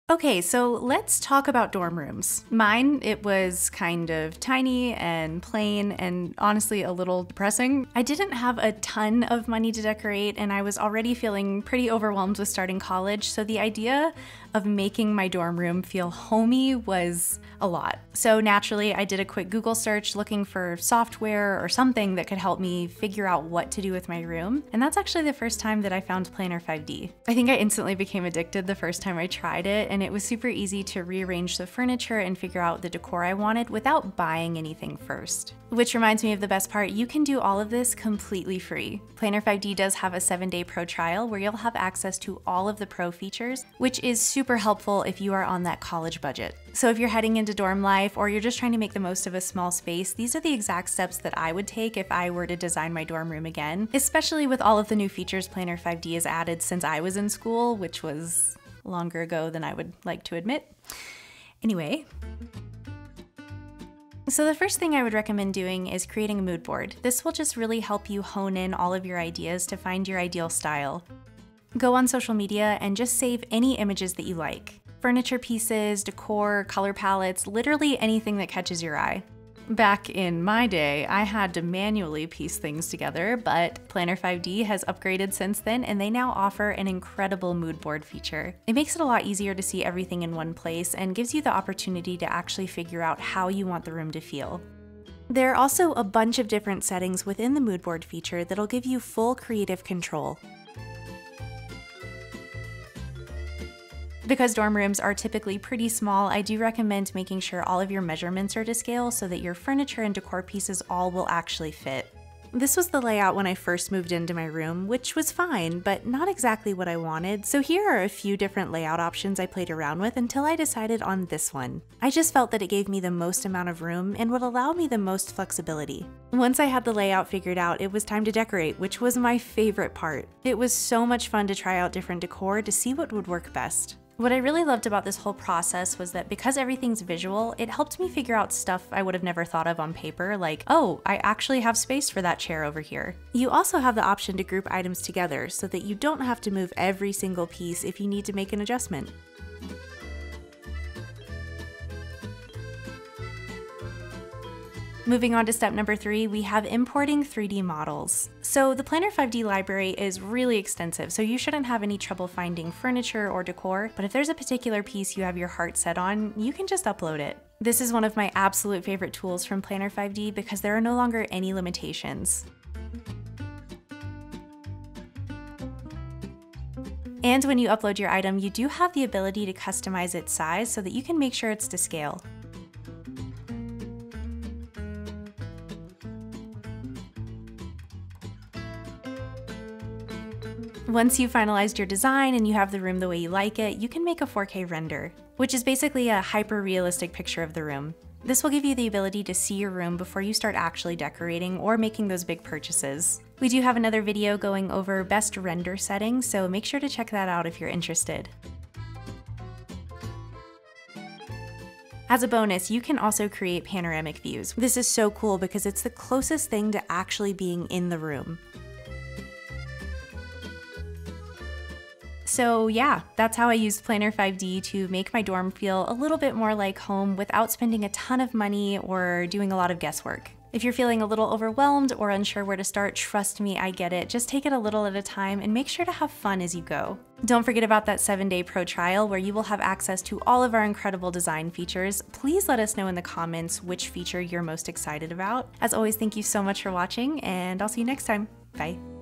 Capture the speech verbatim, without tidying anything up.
Okay, so let's talk about dorm rooms. Mine, it was kind of tiny and plain and honestly a little depressing. I didn't have a ton of money to decorate and I was already feeling pretty overwhelmed with starting college, so the idea of making my dorm room feel homey was a lot. So naturally, I did a quick Google search looking for software or something that could help me figure out what to do with my room, and that's actually the first time that I found Planner five D. I think I instantly became addicted the first time I tried it, and it was super easy to rearrange the furniture and figure out the decor I wanted without buying anything first. Which reminds me of the best part, you can do all of this completely free. Planner five D does have a seven day pro trial where you'll have access to all of the pro features, which is super helpful if you are on that college budget. So if you're heading into dorm life or you're just trying to make the most of a small space, these are the exact steps that I would take if I were to design my dorm room again, especially with all of the new features Planner five D has added since I was in school, which was longer ago than I would like to admit. Anyway. So the first thing I would recommend doing is creating a mood board. This will just really help you hone in all of your ideas to find your ideal style. Go on social media and just save any images that you like. Furniture pieces, decor, color palettes, literally anything that catches your eye. Back in my day, I had to manually piece things together, but Planner five D has upgraded since then and they now offer an incredible mood board feature. It makes it a lot easier to see everything in one place and gives you the opportunity to actually figure out how you want the room to feel. There are also a bunch of different settings within the mood board feature that'll give you full creative control. Because dorm rooms are typically pretty small, I do recommend making sure all of your measurements are to scale so that your furniture and decor pieces all will actually fit. This was the layout when I first moved into my room, which was fine, but not exactly what I wanted, so here are a few different layout options I played around with until I decided on this one. I just felt that it gave me the most amount of room and would allow me the most flexibility. Once I had the layout figured out, it was time to decorate, which was my favorite part. It was so much fun to try out different decor to see what would work best. What I really loved about this whole process was that because everything's visual, it helped me figure out stuff I would have never thought of on paper, like, oh, I actually have space for that chair over here. You also have the option to group items together so that you don't have to move every single piece if you need to make an adjustment. Moving on to step number three, we have importing three D models. So the Planner five D library is really extensive, so you shouldn't have any trouble finding furniture or decor, but if there's a particular piece you have your heart set on, you can just upload it. This is one of my absolute favorite tools from Planner five D because there are no longer any limitations. And when you upload your item, you do have the ability to customize its size so that you can make sure it's to scale. Once you've finalized your design and you have the room the way you like it, you can make a four K render, which is basically a hyper-realistic picture of the room. This will give you the ability to see your room before you start actually decorating or making those big purchases. We do have another video going over best render settings, so make sure to check that out if you're interested. As a bonus, you can also create panoramic views. This is so cool because it's the closest thing to actually being in the room. So yeah, that's how I used Planner five D to make my dorm feel a little bit more like home without spending a ton of money or doing a lot of guesswork. If you're feeling a little overwhelmed or unsure where to start, trust me, I get it. Just take it a little at a time and make sure to have fun as you go. Don't forget about that seven day pro trial where you will have access to all of our incredible design features. Please let us know in the comments which feature you're most excited about. As always, thank you so much for watching, and I'll see you next time. Bye.